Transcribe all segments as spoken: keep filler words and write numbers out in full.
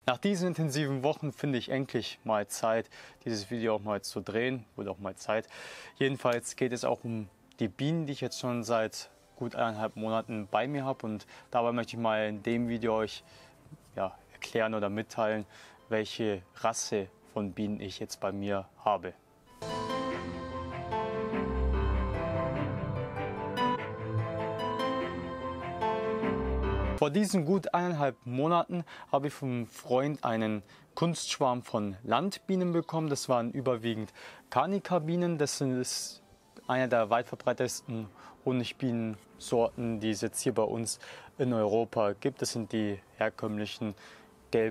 Nach diesen intensiven Wochen finde ich endlich mal Zeit, dieses Video auch mal zu drehen. Wurde auch mal Zeit. Jedenfalls geht es auch um die Bienen, die ich jetzt schon seit gut eineinhalb Monaten bei mir habe. Und dabei möchte ich mal in dem Video euch ja, erklären oder mitteilen, welche Rasse von Bienen ich jetzt bei mir habe. Vor diesen gut eineinhalb Monaten habe ich vom einem Freund einen Kunstschwarm von Landbienen bekommen. Das waren überwiegend Carnica-Bienen. Das ist eine der weit verbreitetsten Honigbienensorten, die es jetzt hier bei uns in Europa gibt. Das sind die herkömmlichen gelb,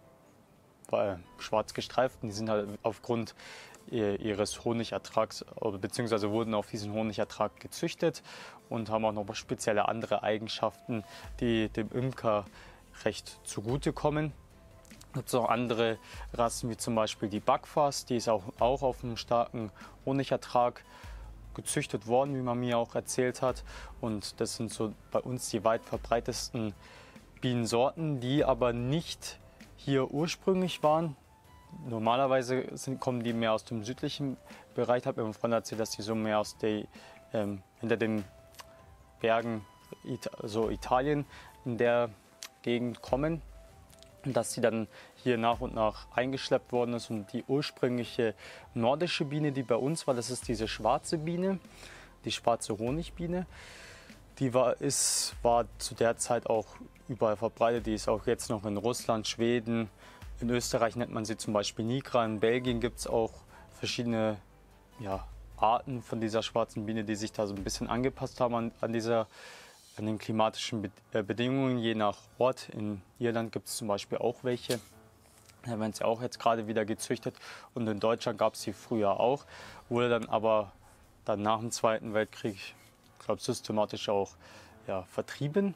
äh, schwarz gestreiften. Die sind halt aufgrund ihres Honigertrags bzw. wurden auf diesen Honigertrag gezüchtet und haben auch noch spezielle andere Eigenschaften, die dem Imker recht zugutekommen. Es gibt auch andere Rassen wie zum Beispiel die Buckfast, die ist auch, auch auf einem starken Honigertrag gezüchtet worden, wie man mir auch erzählt hat. Und das sind so bei uns die weit verbreitetsten Bienensorten, die aber nicht hier ursprünglich waren. Normalerweise sind, kommen die mehr aus dem südlichen Bereich. Ich habe mir mein Freund erzählt, dass die so mehr aus der, ähm, hinter den Bergen, Ita so Italien, in der Gegend kommen. Und dass sie dann hier nach und nach eingeschleppt worden ist. Und die ursprüngliche nordische Biene, die bei uns war, das ist diese schwarze Biene, die schwarze Honigbiene. Die war, ist, war zu der Zeit auch überall verbreitet. Die ist auch jetzt noch in Russland, Schweden. In Österreich nennt man sie zum Beispiel Nigra. In Belgien gibt es auch verschiedene ja, Arten von dieser schwarzen Biene, die sich da so ein bisschen angepasst haben an, an, dieser, an den klimatischen Be äh, Bedingungen, je nach Ort. In Irland gibt es zum Beispiel auch welche. Da werden sie auch jetzt gerade wieder gezüchtet. Und in Deutschland gab es sie früher auch. Wurde dann aber dann nach dem Zweiten Weltkrieg, ich glaube, systematisch auch ja, vertrieben.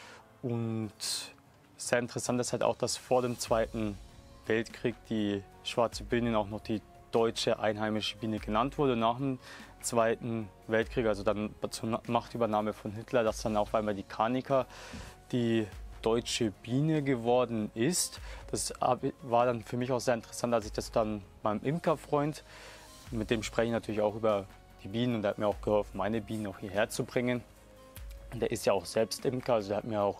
Und sehr interessant ist halt auch, dass vor dem Zweiten Weltkrieg die schwarze Biene auch noch die deutsche einheimische Biene genannt wurde. Nach dem Zweiten Weltkrieg, also dann zur Machtübernahme von Hitler, dass dann auf einmal die Carnica die deutsche Biene geworden ist. Das war dann für mich auch sehr interessant, als ich das dann meinem Imkerfreund, mit dem spreche ich natürlich auch über die Bienen und der hat mir auch geholfen, meine Bienen auch hierher zu bringen. Und der ist ja auch selbst Imker, also der hat mir auch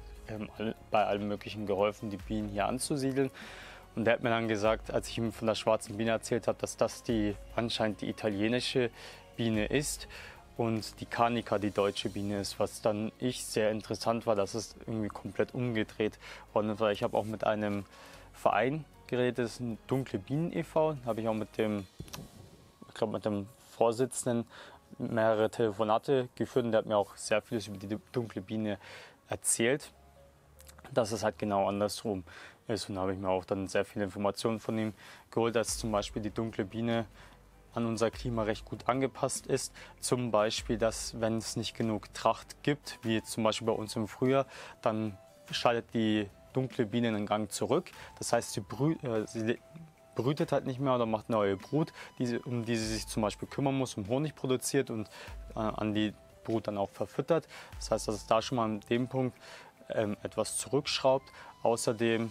bei allem Möglichen geholfen, die Bienen hier anzusiedeln. Und der hat mir dann gesagt, als ich ihm von der schwarzen Biene erzählt habe, dass das die anscheinend die italienische Biene ist und die Carnica die deutsche Biene ist, was dann ich sehr interessant war, dass es irgendwie komplett umgedreht worden ist. Ich habe auch mit einem Verein geredet, das ist ein Dunkle Bienen e V, da habe ich auch mit dem, ich glaube mit dem Vorsitzenden mehrere Telefonate geführt und der hat mir auch sehr vieles über die dunkle Biene erzählt, dass es halt genau andersrum ist. Und da habe ich mir auch dann sehr viele Informationen von ihm geholt, dass zum Beispiel die dunkle Biene an unser Klima recht gut angepasst ist. Zum Beispiel, dass wenn es nicht genug Tracht gibt, wie jetzt zum Beispiel bei uns im Frühjahr, dann schaltet die dunkle Biene einen Gang zurück. Das heißt, sie, brü äh, sie brütet halt nicht mehr oder macht neue Brut, die, um die sie sich zum Beispiel kümmern muss, um Honig produziert und äh, an die Brut dann auch verfüttert. Das heißt, dass es da schon mal an dem Punkt ähm, etwas zurückschraubt. Außerdem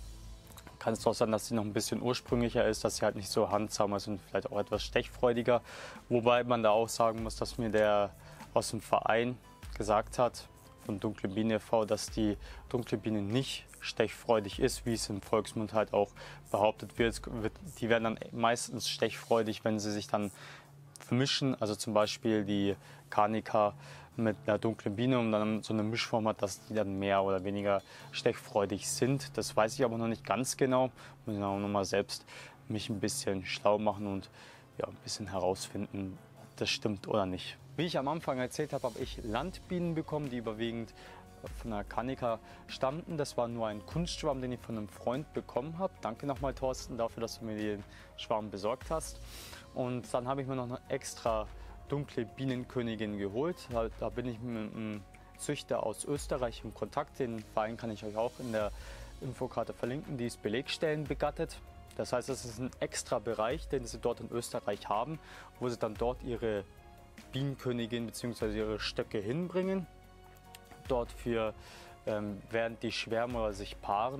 kann es auch sein, dass sie noch ein bisschen ursprünglicher ist, dass sie halt nicht so handzahm ist und vielleicht auch etwas stechfreudiger. Wobei man da auch sagen muss, dass mir der aus dem Verein gesagt hat, von Dunkle Biene e V, dass die dunkle Biene nicht stechfreudig ist, wie es im Volksmund halt auch behauptet wird. Die werden dann meistens stechfreudig, wenn sie sich dann vermischen, also zum Beispiel die Carnica mit einer dunklen Biene und dann so eine Mischform hat, dass die dann mehr oder weniger stechfreudig sind. Das weiß ich aber noch nicht ganz genau. Muss ich auch noch mal selbst mich ein bisschen schlau machen und ja, ein bisschen herausfinden, ob das stimmt oder nicht. Wie ich am Anfang erzählt habe, habe ich Landbienen bekommen, die überwiegend von der Carnica stammten. Das war nur ein Kunstschwarm, den ich von einem Freund bekommen habe. Danke nochmal, Thorsten, dafür, dass du mir den Schwarm besorgt hast. Und dann habe ich mir noch eine extra dunkle Bienenkönigin geholt. Da, da bin ich mit einem Züchter aus Österreich im Kontakt. Den Verein kann ich euch auch in der Infokarte verlinken. Die ist Belegstellen begattet. Das heißt, es ist ein extra Bereich, den sie dort in Österreich haben, wo sie dann dort ihre Bienenkönigin bzw. ihre Stöcke hinbringen. Dort für ähm, während die Schwärmer sich paaren,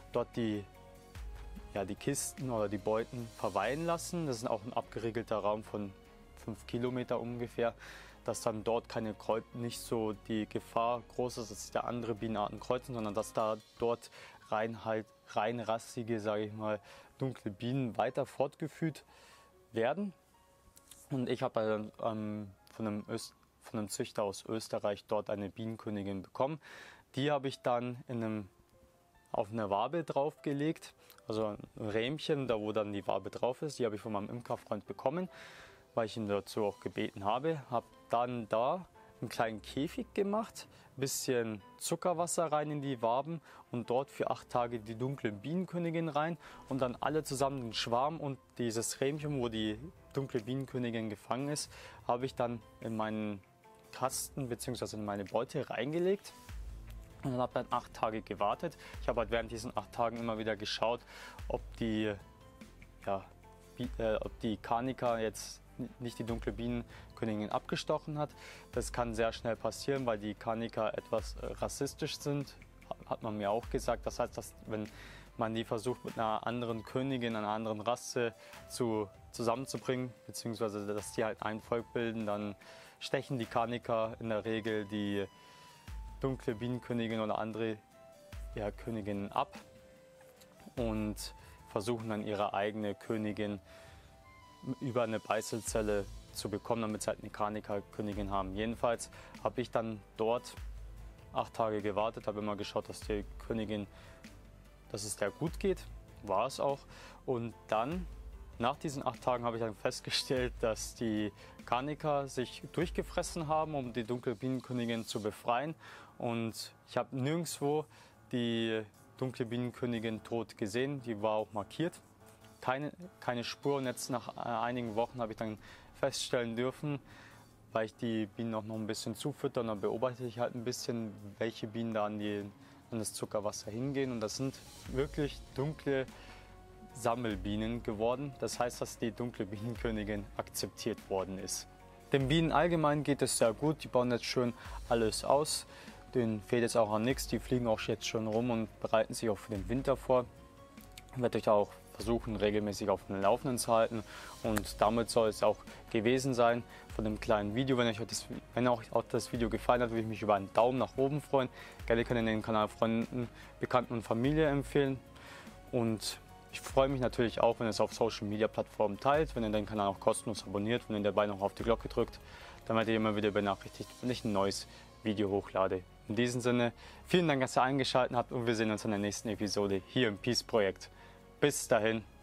dort die, ja, die Kisten oder die Beuten verweilen lassen. Das ist auch ein abgeriegelter Raum von fünf Kilometer ungefähr, dass dann dort keine Kreuz, nicht so die Gefahr groß ist, dass sich da andere Bienenarten kreuzen, sondern dass da dort rein, halt, rein rassige, sage ich mal, dunkle Bienen weiter fortgeführt werden. Und ich habe ähm, von, einem Öst, von einem Züchter aus Österreich dort eine Bienenkönigin bekommen. Die habe ich dann in einem, auf eine Wabe draufgelegt, also ein Rähmchen, da wo dann die Wabe drauf ist. Die habe ich von meinem Imkerfreund bekommen, weil ich ihn dazu auch gebeten habe. Habe dann da einen kleinen Käfig gemacht, ein bisschen Zuckerwasser rein in die Waben und dort für acht Tage die dunkle Bienenkönigin rein und dann alle zusammen den Schwarm und dieses Rähmchen, wo die dunkle Bienenkönigin gefangen ist, habe ich dann in meinen Kasten bzw. in meine Beute reingelegt und dann habe dann acht Tage gewartet. Ich habe halt während diesen acht Tagen immer wieder geschaut, ob die, ja, äh, ob die Carnica jetzt nicht die dunkle Bienenkönigin abgestochen hat. Das kann sehr schnell passieren, weil die Carnica etwas äh, rassistisch sind, hat man mir auch gesagt. Das heißt, dass wenn man die versucht mit einer anderen Königin, einer anderen Rasse zu, zusammenzubringen, beziehungsweise dass die halt ein Volk bilden, dann stechen die Carnica in der Regel die dunkle Bienenkönigin oder andere, ja, Königinnen ab und versuchen dann ihre eigene Königin über eine Beißelzelle zu bekommen, damit sie halt eine Carnica-Königin haben. Jedenfalls habe ich dann dort acht Tage gewartet, habe immer geschaut, dass die Königin, dass es der gut geht, war es auch. Und dann, nach diesen acht Tagen, habe ich dann festgestellt, dass die Carnica sich durchgefressen haben, um die dunkle Bienenkönigin zu befreien. Und ich habe nirgendwo die dunkle Bienenkönigin tot gesehen, die war auch markiert. Keine, keine Spur, und jetzt nach einigen Wochen habe ich dann feststellen dürfen, weil ich die Bienen auch noch ein bisschen zufütter und dann beobachte ich halt ein bisschen, welche Bienen da an, die, an das Zuckerwasser hingehen, und das sind wirklich dunkle Sammelbienen geworden. Das heißt, dass die dunkle Bienenkönigin akzeptiert worden ist. Den Bienen allgemein geht es sehr gut, die bauen jetzt schön alles aus, denen fehlt jetzt auch an nichts, die fliegen auch jetzt schon rum und bereiten sich auch für den Winter vor. Ich werde euch auch versuchen, regelmäßig auf den Laufenden zu halten, und damit soll es auch gewesen sein von dem kleinen Video. Wenn euch das, wenn euch auch das Video gefallen hat, würde ich mich über einen Daumen nach oben freuen. Gerne könnt ihr den Kanal Freunden, Bekannten und Familie empfehlen, und ich freue mich natürlich auch, wenn ihr es auf Social Media Plattformen teilt, wenn ihr den Kanal auch kostenlos abonniert, wenn ihr dabei noch auf die Glocke drückt, dann werdet ihr immer wieder benachrichtigt, wenn ich ein neues Video hochlade. In diesem Sinne, vielen Dank, dass ihr eingeschaltet habt, und wir sehen uns in der nächsten Episode hier im Peace Projekt. Bis dahin.